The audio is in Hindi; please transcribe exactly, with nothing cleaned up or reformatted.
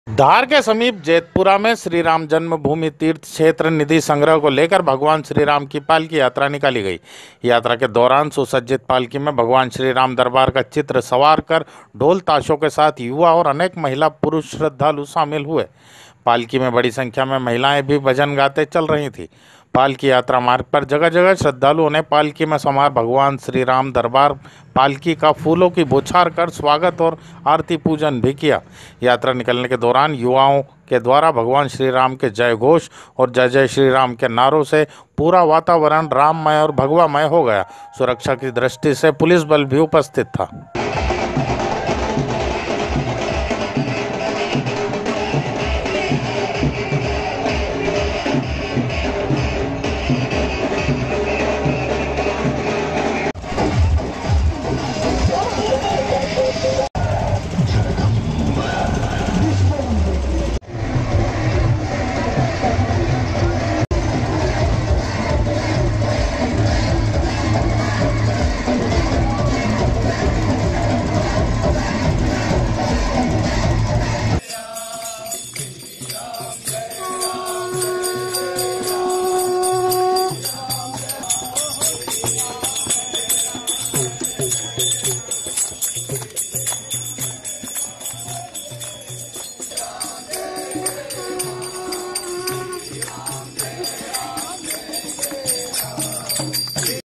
धार के समीप जेतपुरा में श्री राम जन्मभूमि तीर्थ क्षेत्र निधि संग्रह को लेकर भगवान श्री राम की पालकी यात्रा निकाली गई। यात्रा के दौरान सुसज्जित पालकी में भगवान श्री राम दरबार का चित्र सवार कर ढोल ताशों के साथ युवा और अनेक महिला पुरुष श्रद्धालु शामिल हुए। पालकी में बड़ी संख्या में महिलाएं भी भजन गाते चल रही थी। पालकी यात्रा मार्ग पर जगह जगह श्रद्धालुओं ने पालकी में समा भगवान श्री राम दरबार पालकी का फूलों की बौछार कर स्वागत और आरती पूजन भी किया। यात्रा निकलने के दौरान युवाओं के द्वारा भगवान श्री राम के जय घोष और जय जय श्री राम के नारों से पूरा वातावरण राममय और भगवामय हो गया। सुरक्षा की दृष्टि से पुलिस बल भी उपस्थित था।